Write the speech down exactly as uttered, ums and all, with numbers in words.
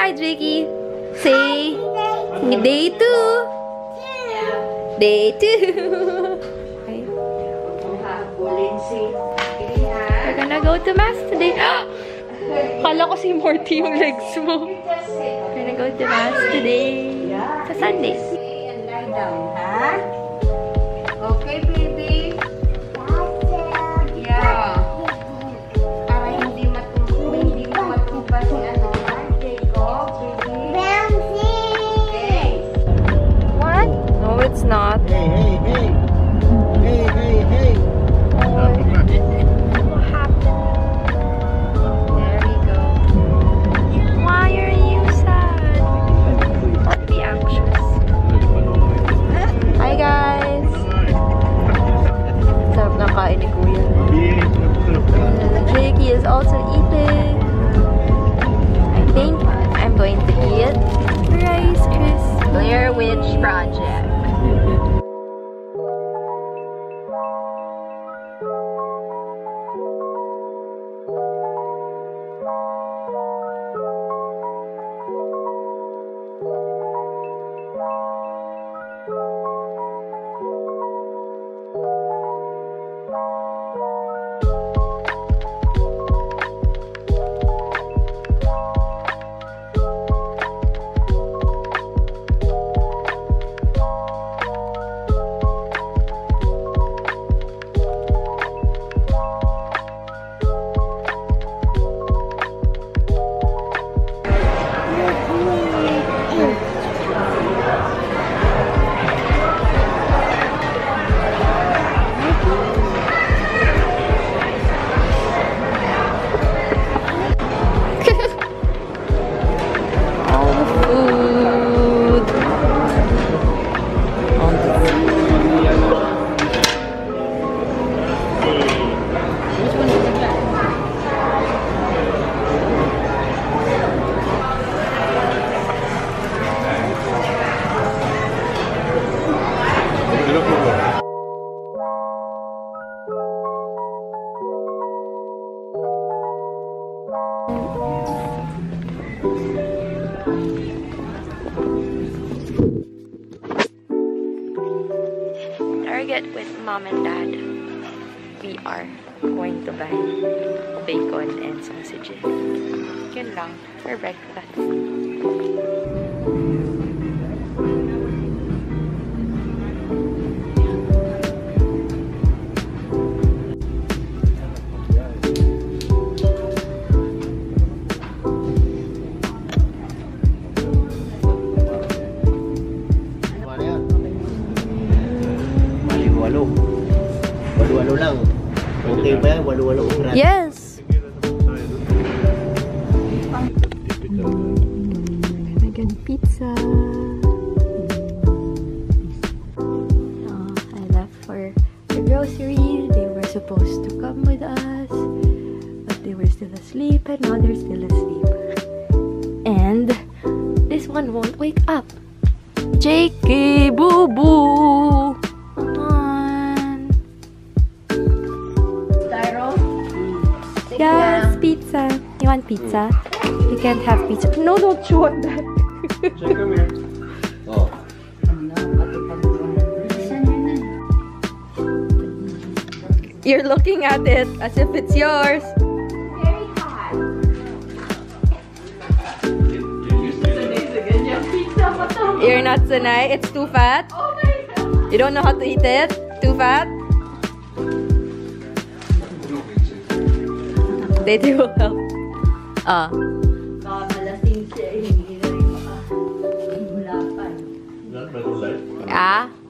hi, Jakey. Say, day two. Day two. Okay. We're gonna go to mass today. Kala ko si Morty yung legs mo. We're gonna go to mass today. Sa Sunday. And lie down, ha? Okay, baby? Yeah. Para hindi matuba, hindi mo matuba si ano, ha? Jacob, baby? Okay. What? No, it's not. Hey, hey, hey. Hey, hey, hey. What happened? There we go. Why are you sad? Don't be anxious. Hi, guys. Sarap ng kain ni Kuya. And Jakey is also eating. I think I'm going to eat Rice Krispies. Blair Witch Project. Target with mom and dad. We are going to buy bacon and sausages. Yun lang for breakfast. Walo. Walo-walo lang. Okay ba yan? Walo-walo ang grado. Yes! Vegan pizza. Oh, I left for the grocery. They were supposed to come with us, but they were still asleep, and now they're still asleep. And this one won't wake up. Jakey, boo boo. Yes, pizza. You want pizza? You can't have pizza. No, don't chew on that. Check, come here. Oh. You're looking at it as if it's yours. Very hot. You're not sanay. It's too fat. Oh my God. You don't know how to eat it. Too fat. They will help. Ah. Makamalasing siya, hindi na rin makahulapan. Yeah.